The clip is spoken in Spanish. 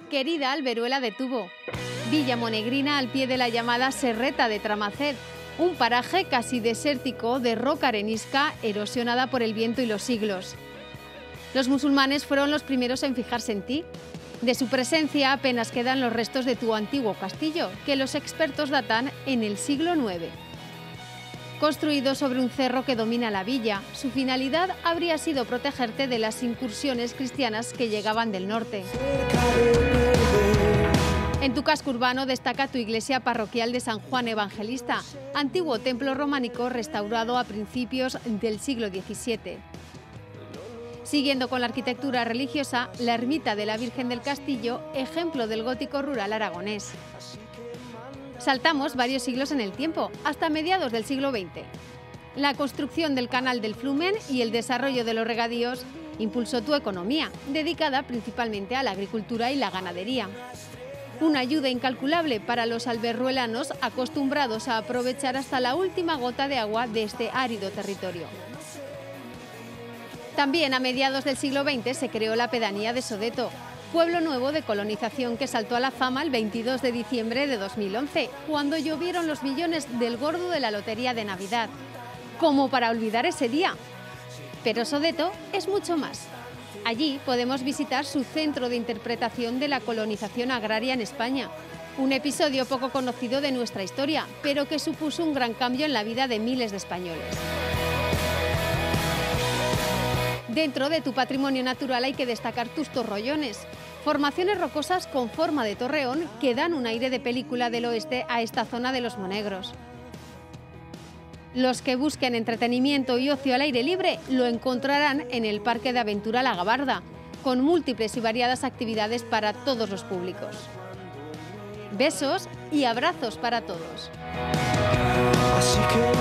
querida Alberuela de Tubo. Villa Monegrina al pie de la llamada Serreta de Tramaced, un paraje casi desértico de roca arenisca erosionada por el viento y los siglos. Los musulmanes fueron los primeros en fijarse en ti. De su presencia apenas quedan los restos de tu antiguo castillo, que los expertos datan en el siglo IX. Construido sobre un cerro que domina la villa, su finalidad habría sido protegerte de las incursiones cristianas que llegaban del norte. En tu casco urbano destaca tu iglesia parroquial de San Juan Evangelista, antiguo templo románico restaurado a principios del siglo XVII. Siguiendo con la arquitectura religiosa, la ermita de la Virgen del Castillo, ejemplo del gótico rural aragonés. Saltamos varios siglos en el tiempo, hasta mediados del siglo XX. La construcción del canal del Flumen y el desarrollo de los regadíos impulsó tu economía, dedicada principalmente a la agricultura y la ganadería. Una ayuda incalculable para los alberruelanos acostumbrados a aprovechar hasta la última gota de agua de este árido territorio. También a mediados del siglo XX se creó la pedanía de Sodeto, pueblo nuevo de colonización que saltó a la fama el 22 de diciembre de 2011, cuando llovieron los millones del gordo de la lotería de Navidad. Como para olvidar ese día. Pero Sodeto es mucho más. Allí podemos visitar su centro de interpretación de la colonización agraria en España, un episodio poco conocido de nuestra historia, pero que supuso un gran cambio en la vida de miles de españoles. Dentro de tu patrimonio natural hay que destacar tus torrollones, formaciones rocosas con forma de torreón que dan un aire de película del oeste a esta zona de los Monegros. Los que busquen entretenimiento y ocio al aire libre lo encontrarán en el Parque de Aventura La Gabarda, con múltiples y variadas actividades para todos los públicos. Besos y abrazos para todos.